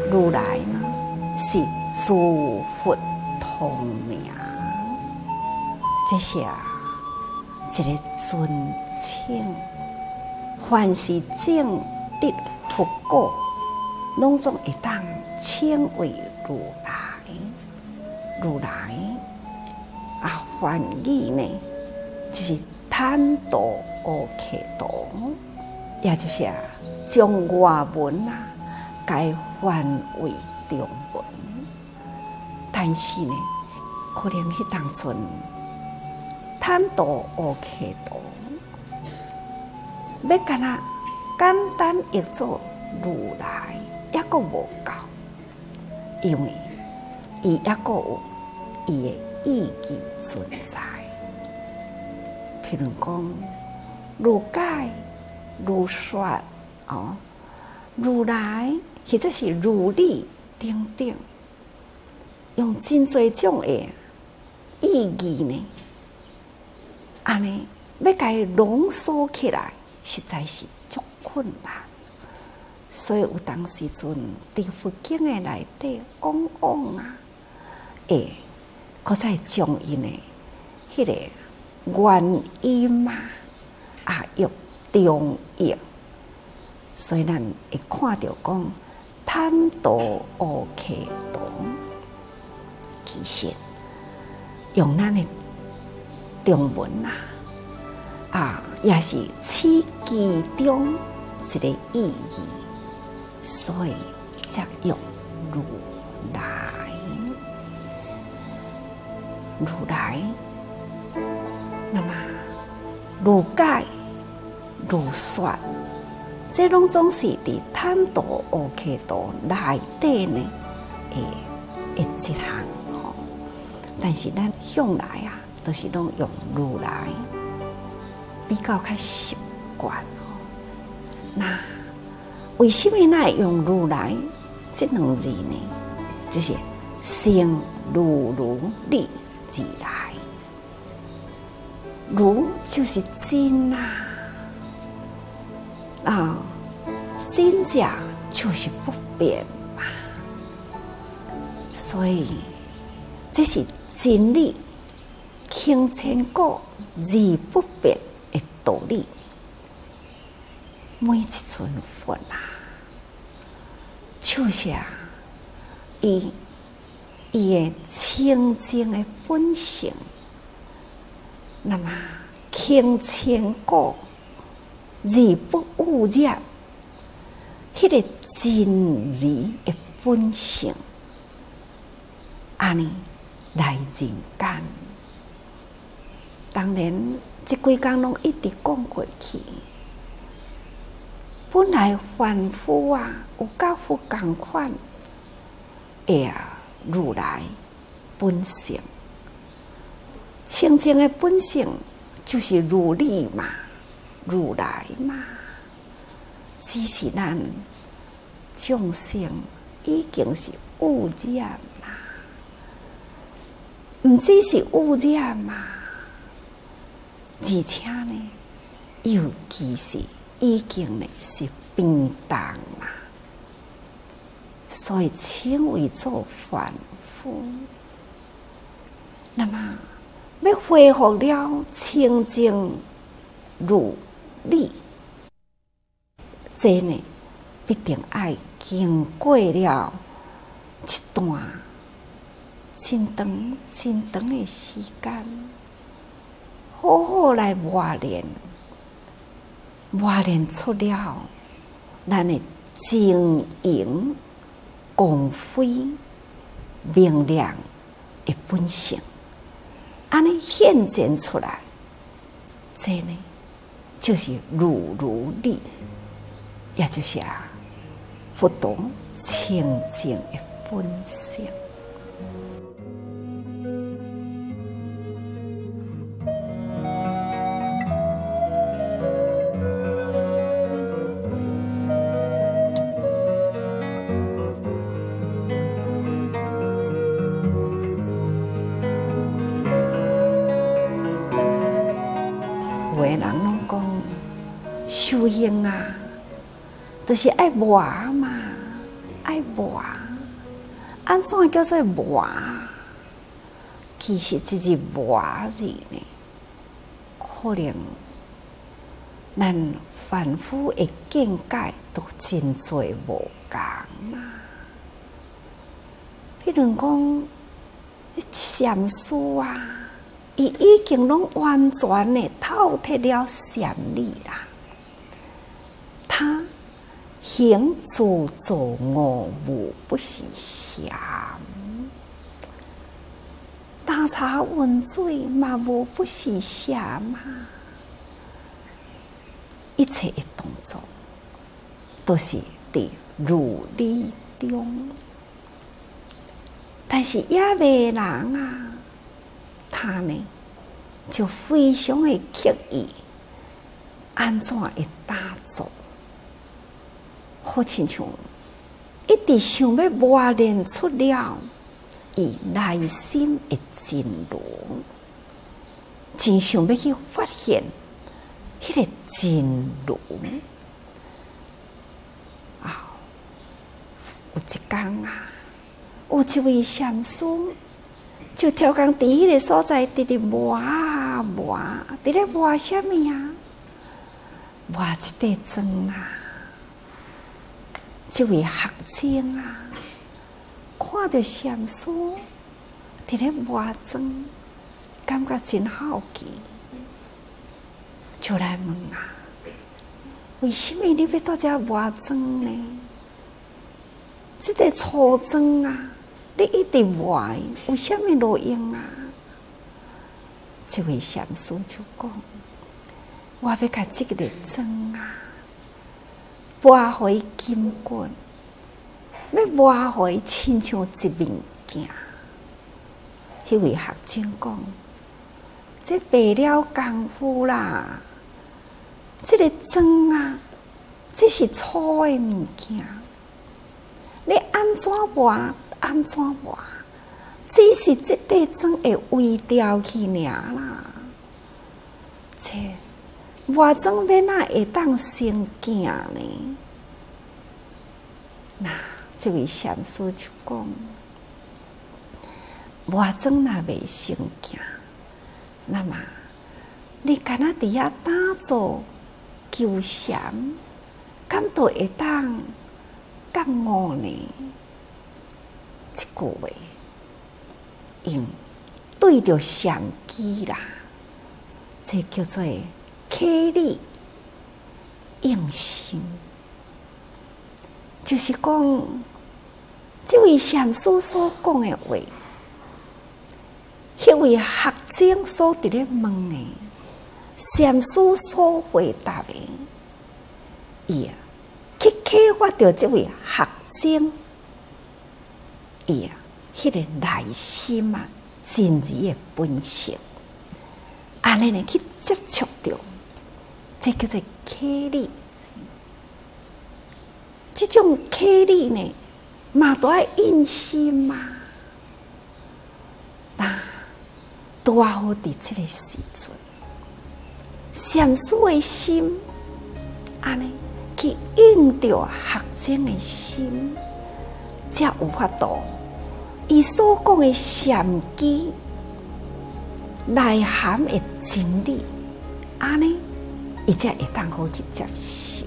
如来呢是诸佛同名，这是一个尊称。凡是证得佛果，拢总会当称为如来。如来梵语呢，就是坦度阿耨多，也就是将外文改翻为中文。但是呢，可能迄当阵坦度阿耨多，要干那简单译作如来，也阁无够，因为伊也阁有伊的意义存在。譬如讲，如解、如说如来，或者是如理等等，用真侪种的意义呢，安尼要甲伊浓缩起来，实在是足困难。所以有当时阵伫佛经的内底，往往搁再将伊呢迄个原音用中译，所以咱会看到讲坦度阿耨多，其实用咱的中文也是取其中一个意义，所以才用如来。如来，那么如解、如说，这拢总是伫坦度阿耨多内底呢的一项但是咱向来都是拢用如来，比较较习惯那为什么会用如来这两字呢？就是生如理自来，如就是真真假就是不变嘛，所以这是真理，轻千古而不变的道理。每一尊佛就是伊的清净的本性，那么轻千古而不污染，迄个真理的本性，安尼来人间。当然，这几工拢一直讲过去。本来凡夫有甲佛同款如来本性，清净的本性就是如理嘛，如来嘛。只是咱众生已经是污染啦，唔只是污染嘛，而且呢，尤其是已经呢是变动啦，所以称为做凡夫。那么要恢复了清净如理，这呢必定要经过了一段真长的时间，好好来磨练出了咱的晶莹光辉明亮的本性，安尼显现出来，这呢就是如理，也就是佛陀清净的本性。有的人拢讲修行就是爱磨嘛， 爱磨？安怎叫做磨？其实这是磨字呢，可能咱凡夫的见解都真多无共啦。比如讲，禅师啊，伊已经拢完全的透彻了禅理啦。他行住坐卧无不是禅，打茶温水嘛无不是禅嘛。一切的动作都是伫如理中，但是也未人啊，他呢就非常的刻意，安怎会打坐？好亲像一直想要磨练出了伊内心的真如，真想要去发现迄个真如啊！有一天啊，有一位禅师就挑工伫迄个所在，直直磨啊磨，伫咧磨什么啊？磨一块砖啊！这位学生啊，看到禅师伫咧磨砖，感觉真好奇，就来问啊：为什么你要到这磨砖呢？这个粗砖啊，你一直磨，有什么路用啊？这位禅师就讲：我要甲这个砖啊，磨回金棍，要磨回亲像一物件。迄位学生讲：这白了功夫啦，这个砖啊，这是粗的物件，你安怎磨安怎磨，只是这块砖会微掉去尔啦。这磨砖要哪会当成件呢？那这位禅师就讲：磨砖若未成件，那么你干那伫遐打坐求禅，敢都会当觉悟呢？这句话用对着禅机啦，这叫做刻理用心。就是讲，这位禅师所讲的话，迄位学生所伫咧问的，禅师所回答的，伊去启发着这位学生，伊迄个内心啊，真理的本性，安尼呢去接触着，这叫做刻理。这种刻理呢，嘛都要用心嘛。那多好伫这个时阵，禅师的心，安尼去用着学生的心，才有法度。伊所讲的禅机内涵的真理，安尼伊才会当好去接受。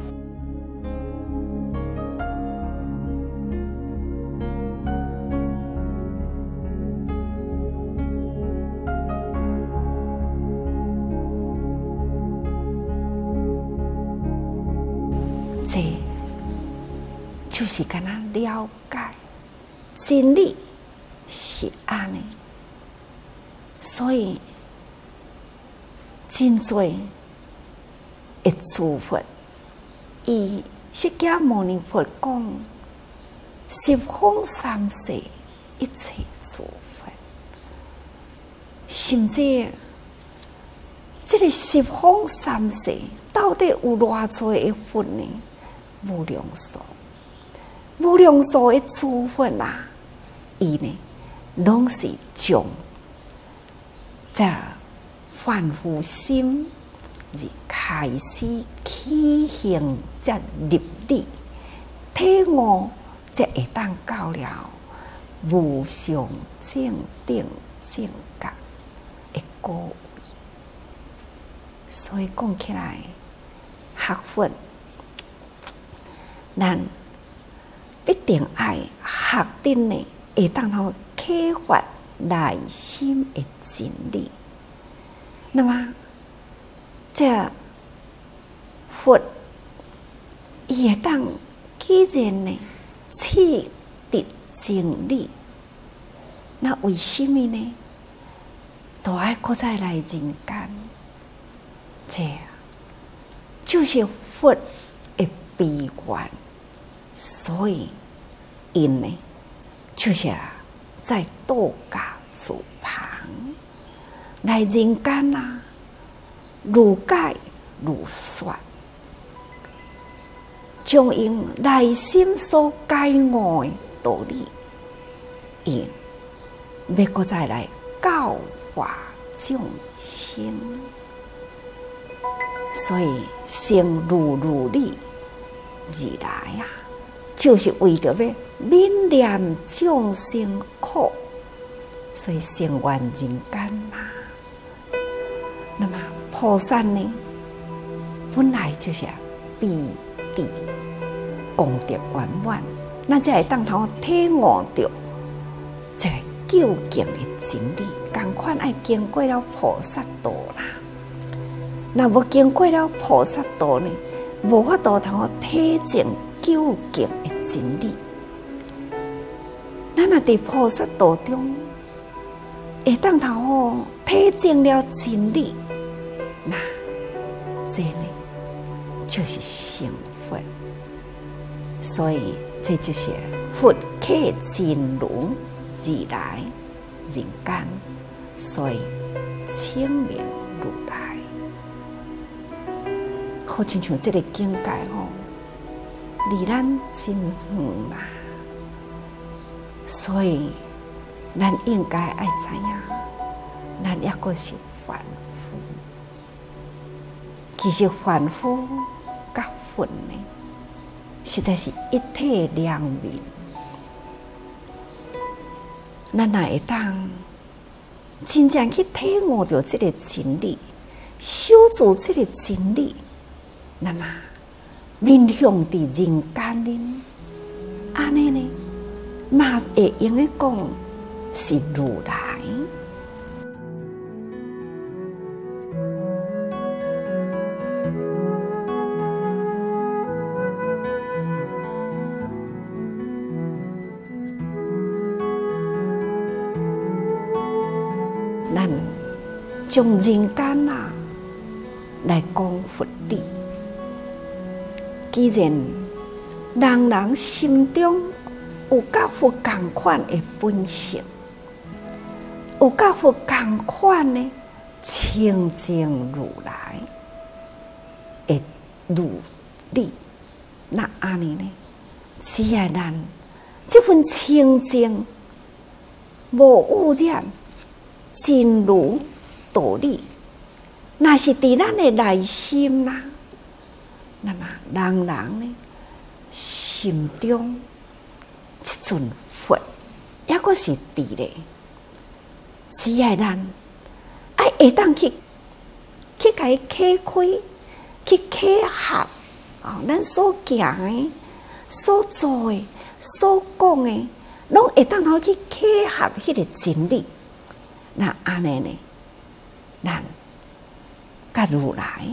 这就是敢若了解真理是安尼，所以真多的诸佛，以释迦牟尼佛讲，十方三世一切诸佛，甚至这个十方三世到底有偌多的佛呢？无量数，无量数的诸佛啊，伊呢，拢是将这凡夫心而开始起行，这入理、体悟、 才会当到了无上正定正觉的果位。所以讲起来，学佛，咱必定爱学定的，会当通启发内心的真理。那么，这佛伊会当既然呢启迪真理，那为什么呢？都爱搁再来人间？这就是佛的悲愿，所以因呢，就是在度假自旁来人间啊，愈解愈说，将因内心所解悟的道理，因要搁再来教化众生。所以生如理而来啊，就是为着要悯念众生苦，所以生愿人间嘛。那么菩萨呢，本来就是悲地功德圆满，那才会当通体悟着这个究竟的真理，同款爱经过了菩萨道啦。那无经过了菩萨道呢，无法度通体证究竟的真理。咱若伫菩萨道中，会当通体证了真理，那这呢就是成佛。所以这就是佛启真如而来人间，所以清明如来。好亲像这个境界吼，离咱真远啦。所以咱应该爱知影，咱抑个是凡夫。其实凡夫甲佛呢，实在是一体两面。咱若会当真正去体悟到这个真理，守住这个真理，那么面向伫人间呢，安尼呢，嘛会用来讲是如来。咱将人间啊来讲佛理。既然人人心中有甲佛同款的本性，有甲佛同款的清净如来的如理，那安尼呢？只要咱这份清净无污染，真如道理，那是伫咱的内心啦。那么人人呢，心中这尊佛，抑个是伫咧。只要咱爱会当去甲伊启开，去启合咱所行的、所做的、所讲的，拢会当好去启合迄个真理。那安尼呢，咱甲如来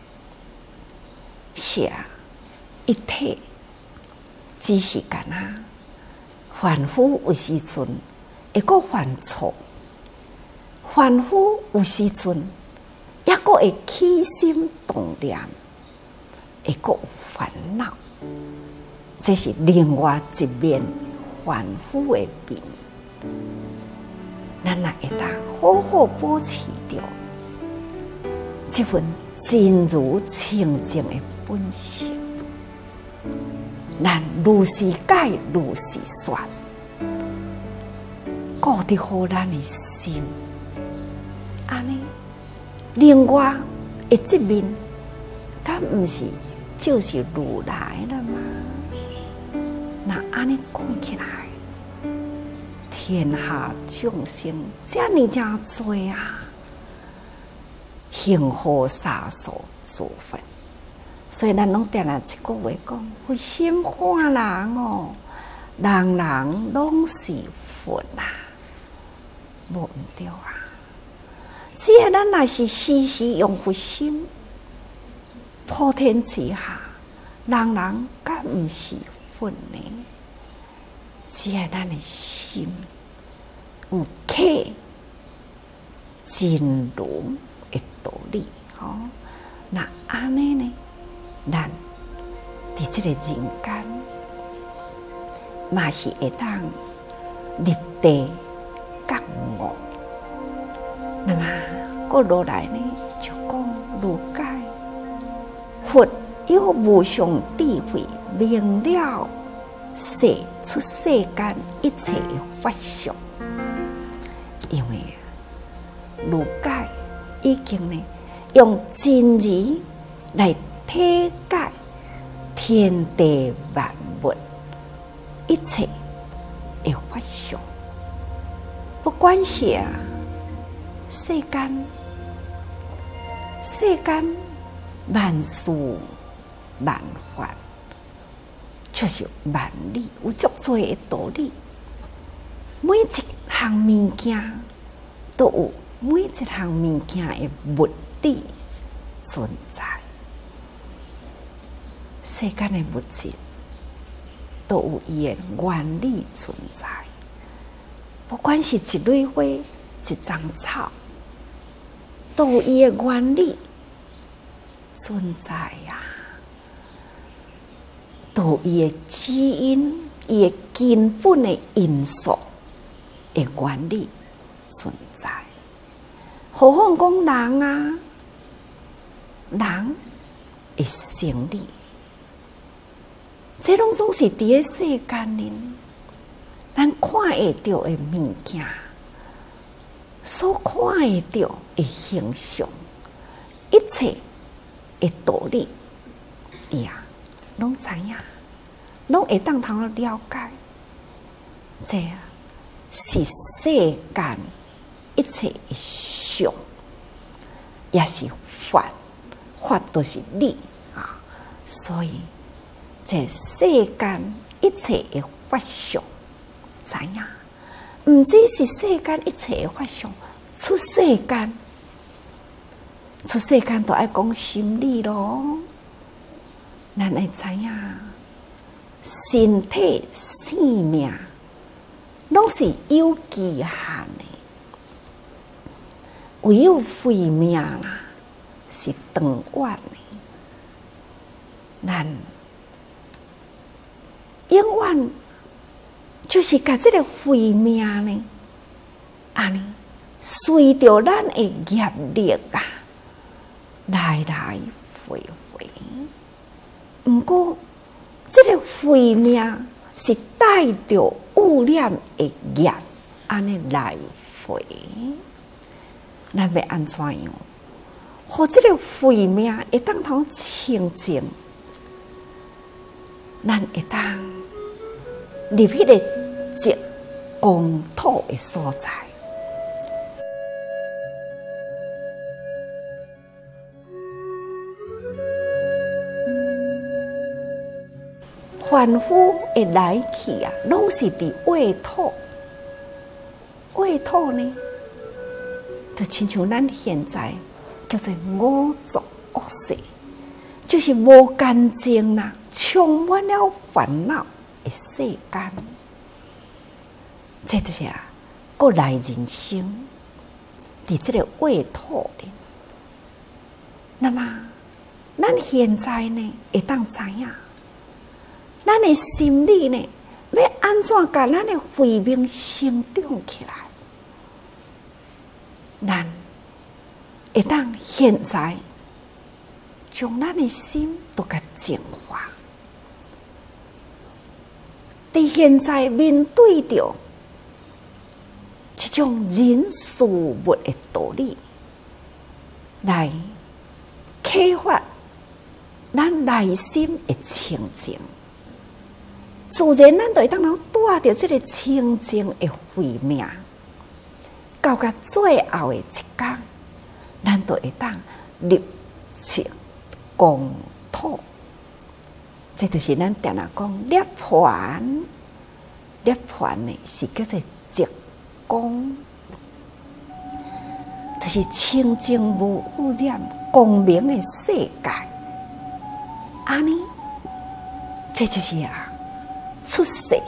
是一体，只是干啊，凡夫有时阵会个犯错，凡夫有时阵抑个会起心动念，会个有烦恼，这是另外一面凡夫的面。咱若会当好好保持着这份真如清净的本性，咱如是解，如是说，顾得好咱的心，安尼，另外的这面，敢毋是就是如来了吗？那安尼讲起来，天下众生这么真多啊，幸好杀所诸分。所以咱拢定来一句话讲：佛心看人哦，人人拢是佛啊，无毋对啊。只要咱若是时时用佛心，普天之下，人人敢毋是佛呢？只要咱的心有客真如的道理，那安尼呢？咱伫这个人间，嘛是会当立地觉悟。那么，过落来呢，就讲如解佛有无上智慧，明了世出世间一切的法相。因为如解已经呢，用真理来体解天地万物一切的法相，不管是世间万事万法，就是万理，有足多的道理。每一项物件都有每一项物件的物理存在。世间的物质都有伊的原理存在，不管是一蕊花、一丛草，都有伊的原理存在呀，都有伊的基因、伊的根本的因素的原理存在。何况讲人啊，人的生理。这拢总是伫个世间里，咱看会到的物件，所看会到的形象，一切的道理，伊啊，拢知影，拢会当通了解。这是世间一切的相，也是法，法都是理啊，所以。这世间一切的法相，知影？毋只是世间一切的法相，出世间都爱讲心理咯。咱会知影，身体生命拢是有期限的，唯有慧命啦是长远的。咱永远就是甲这个慧命呢，安尼随着咱的业力啊，来来回回。毋过，这个慧命是带着污染的业，安尼来回。咱要安怎样？互这个慧命会当通清净，咱会当入迄个极光土的所在。凡夫的来去啊，拢是伫秽土。秽土呢，就亲像咱现在叫做五浊恶世，就是无干净啦，充满了烦恼的世间。这就是过来人生伫这个秽土里。那么，咱现在呢，会当知影？咱的心理呢，要安怎甲咱的慧命成长起来？咱会当现在将咱的心都甲净化。伫现在面对着这种人事物的道理，来启发咱内心的清净。 自然咱就会当带着这个清净的慧命，到甲最后的一天，咱就会当入清公土。这就是咱定定讲涅槃，涅槃呢是叫做极光，就是清净无污染、光明的世界。安尼，这就是出世。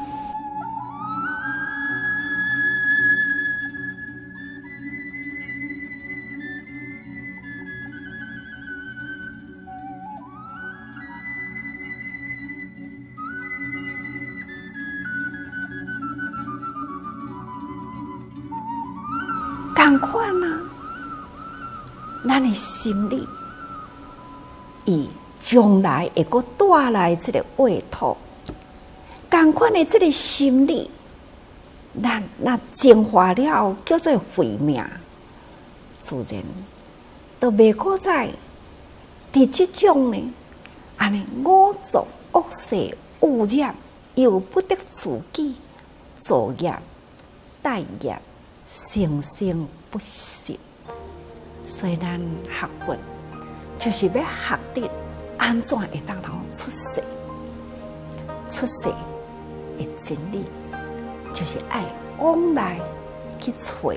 同款啊，咱的心里，伊将来会阁带来这个沃土，同款的这个心理，咱那净化了叫做慧命，自然都袂可再伫即种呢，安尼五浊恶世污染，又不得自己造业、待业。生生不息，所以咱学佛就是要学得安怎会当出世。出世的真理就是爱往来去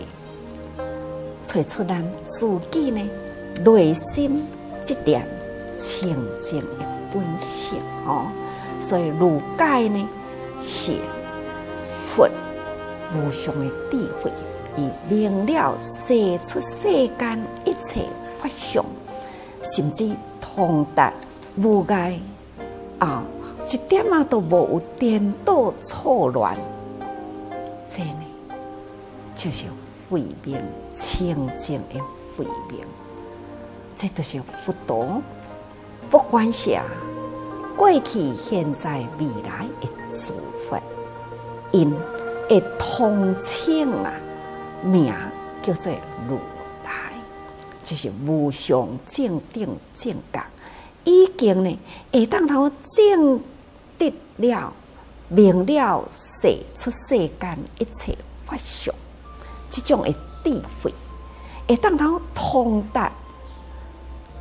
找出咱自己呢内心这点清净的本性哦。所以儒解呢是佛无上的智慧。伊明了世出世间一切法相，甚至通达无碍一点都无有颠倒错乱。这呢，就是慧命清净的慧命。这就是佛陀，不管是过去、现在、未来的诸佛，因会通称名叫做如来，就是无上正等正觉，已经呢会当证得了明了世出世间一切法相，这种的智慧会当通达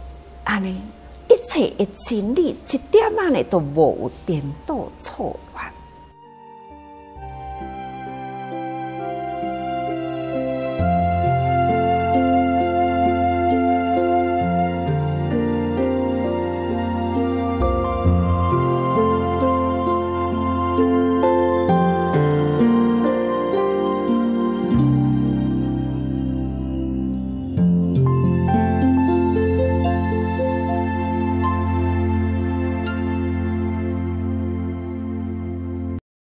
安尼一切的真理，一点呢都无有颠倒错乱。